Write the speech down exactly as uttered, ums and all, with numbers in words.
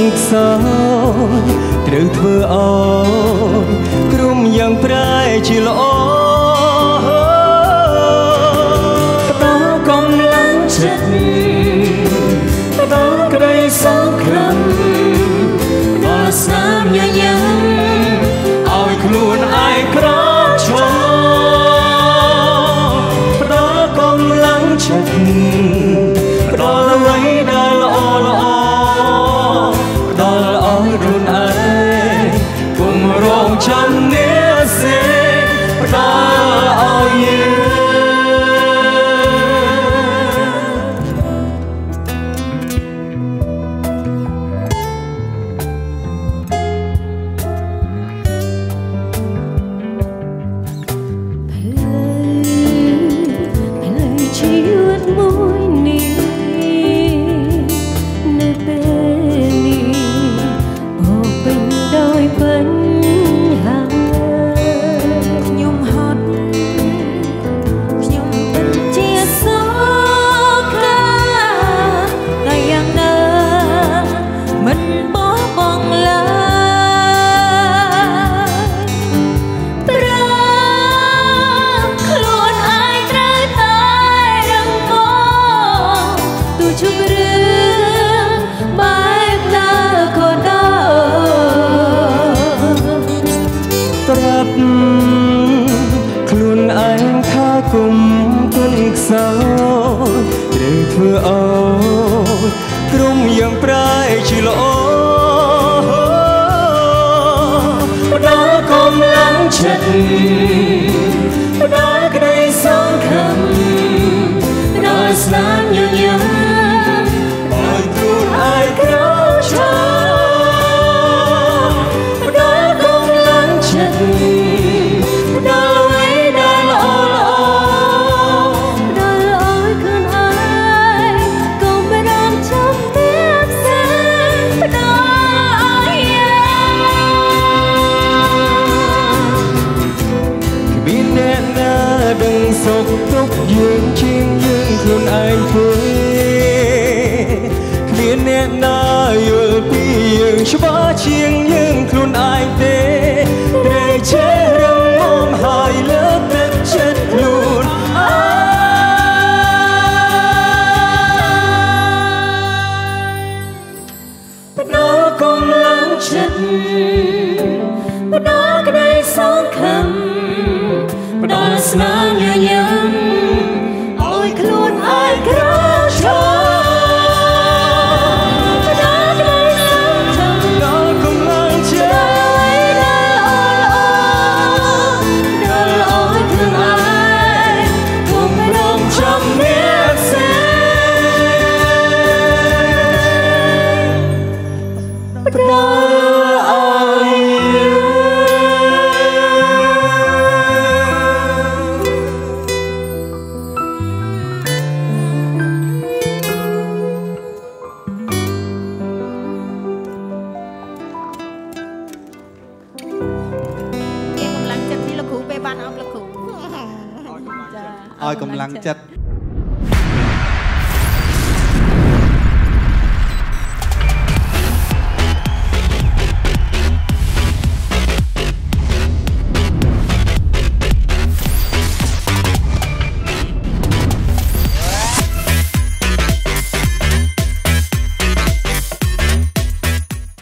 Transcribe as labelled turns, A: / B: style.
A: ខ្សោយត្រូវធ្វើអោយក្រុមយ៉ាងប្រែជាល្អដល់កំឡាំងចិត្តដល់ក្តីសង្ឃឹមដល់ស្នាមញញឹមឲ្យខ្លួនឯងក្រឈរដល់កំឡាំងចិត្តដល់អ្វីដែលល្អល្អដល់ឲ្យខ្លួនឯងគុំរងចាំនេះសេដល់ឲ្យយើងខ្លួនឯងថាគុំទុនខ្សោយត្រូវធ្វើអោយក្រុមយ៉ាងប្រែជាល្អដល់កំឡាំងចិត្តដល់ក្តីសង្ឃឹមដល់ស្នាមញញឹមឲ្យខ្លួនឯងក្រឈរដល់កំឡាំងចិត្តសុខទុក្ខយើងជាងយើងខ្លួនឯងទេគ្មានអ្នកណាយល់ពីយើងច្បាស់ជាងយើងខ្លួនឯងទេតែចេះរងមហើយលើកទឹកចិត្តខ្លួនឯងផ្ដល់កំឡាំងចិត្តផ្ដល់ក្តីសង្ឃឹមផ្ដល់ស្នាមញញឹមឲ្យខ្លួនឯងក្រឈរផ្ដល់ក្តីសង្ឃឹមដល់កម្លាំងចិត្តដល់ល្អល្អដល់ឲ្យខ្លួនឯងគុំរងចាំមានសេផ្ដល់ឲ្យកម្លាំងចិត្ត